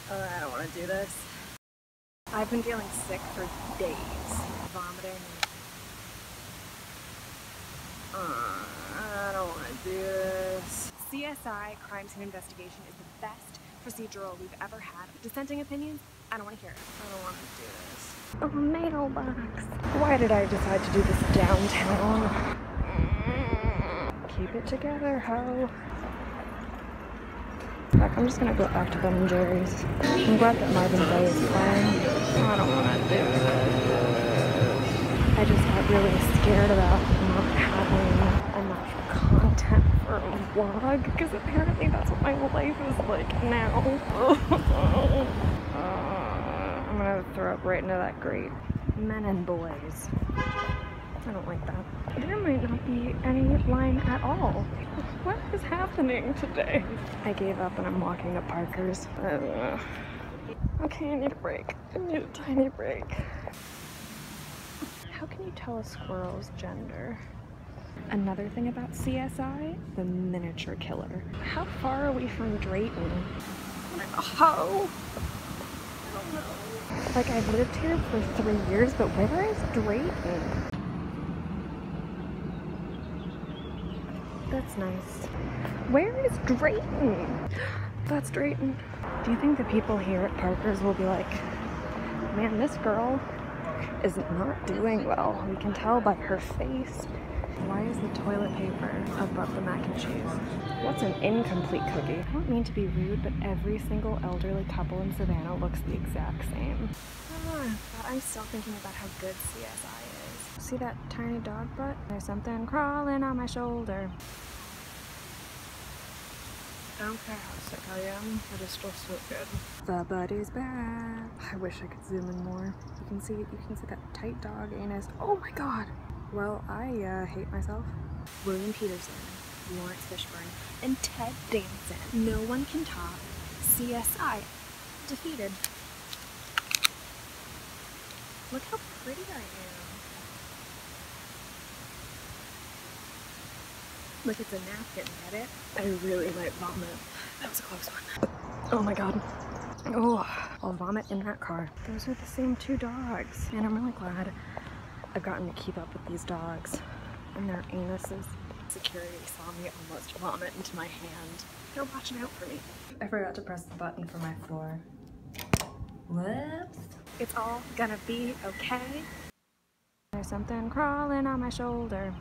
I don't want to do this. I've been feeling sick for days. Vomiting. I don't want to do this. CSI, Crime Scene Investigation, is the best procedural we've ever had. Dissenting opinions? I don't want to hear it. I don't want to do this. Oh, mailbox. Why did I decide to do this downtown? Keep it together, ho. Heck, I'm just gonna go back to Ben & Jerry's. I'm glad that Marvin Gaye is playing. I don't want to do this. I just got really scared about not having enough content for a vlog, because apparently that's what my life is like now. I'm gonna throw up right into that grate. Men and boys. I don't like that. There might not be any line at all. What is happening today? I gave up and I'm walking to Parker's. Okay, I need a break. I need a tiny break. How can you tell a squirrel's gender? Another thing about CSI, the miniature killer. How far are we from Drayton? Oh! I don't know. Like, I've lived here for 3 years, but where is Drayton? That's nice. Where is Drayton? That's Drayton. Do you think the people here at Parker's will be like, man, this girl is not doing well. We can tell by her face. Why is the toilet paper above the mac and cheese? What's an incomplete cookie? I don't mean to be rude, but every single elderly couple in Savannah looks the exact same. But I'm still thinking about how good CSI is. See that tiny dog butt? There's something crawling on my shoulder. I don't care how sick I am, it is still so good. The butt is back. I wish I could zoom in more. You can see that tight dog anus. Oh my god! Well, I hate myself. William Peterson, Lawrence Fishburne, and Ted Danson. No one can top CSI. Defeated. Look how pretty I am. Like it's a napkin, get it? I really might vomit. That was a close one. Oh my god. Oh, I'll vomit in that car. Those are the same 2 dogs. And I'm really glad I've gotten to keep up with these dogs and their anuses. Security saw me almost vomit into my hand. They're watching out for me. I forgot to press the button for my floor. Whoops. It's all gonna be okay. There's something crawling on my shoulder.